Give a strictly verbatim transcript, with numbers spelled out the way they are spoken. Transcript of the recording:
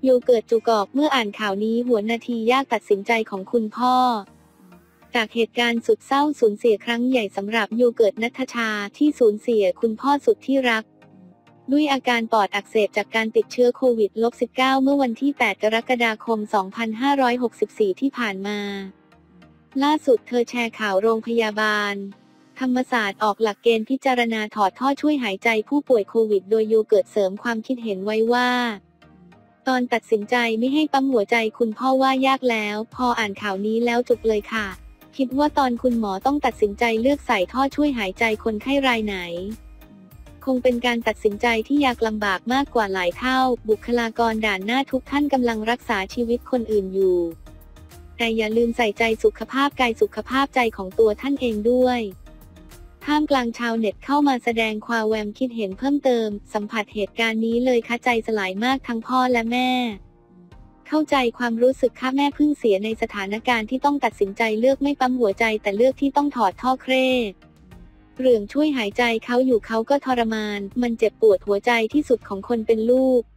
โยเกิร์ตจุกอกเมื่ออ่านข่าวนี้หัวนาทียากตัดสินใจของคุณพ่อจากเหตุการณ์สุดเศร้าสูญเสียครั้งใหญ่สำหรับโยเกิร์ตณัฐชาที่สูญเสียคุณพ่อสุดที่รักด้วยอาการปอดอักเสบจากการติดเชื้อโควิด สิบเก้า เมื่อวันที่ แปด กรกฎาคม สองพันห้าร้อยหกสิบสี่ ที่ผ่านมาล่าสุดเธอแชร์ข่าวโรงพยาบาลธรรมศาสตร์ออกหลักเกณฑ์พิจารณาถอดท่อช่วยหายใจผู้ป่วยโควิดโดยโยเกิร์ตเสริมความคิดเห็นไว้ว่าตอนตัดสินใจไม่ให้ปั๊มหัวใจคุณพ่อว่ายากแล้วพออ่านข่าวนี้แล้วจุกเลยค่ะคิดว่าตอนคุณหมอต้องตัดสินใจเลือกใส่ท่อช่วยหายใจคนไข้รายไหนคงเป็นการตัดสินใจที่ยากลำบากมากกว่าหลายเท่าบุคลากรด่านหน้าทุกท่านกำลังรักษาชีวิตคนอื่นอยู่แต่อย่าลืมใส่ใจสุขภาพกายสุขภาพใจของตัวท่านเองด้วยท่ามกลางชาวเน็ตเข้ามาแสดงความแวมคิดเห็นเพิ่มเติมสัมผัสเหตุการณ์นี้เลยค่ะใจสลายมากทั้งพ่อและแม่เข้าใจความรู้สึกค่ะแม่เพิ่งเสียในสถานการณ์ที่ต้องตัดสินใจเลือกไม่ปั๊มหัวใจแต่เลือกที่ต้องถอดท่อเคร่เรื่องช่วยหายใจเขาอยู่เขาก็ทรมานมันเจ็บปวดหัวใจที่สุดของคนเป็นลูก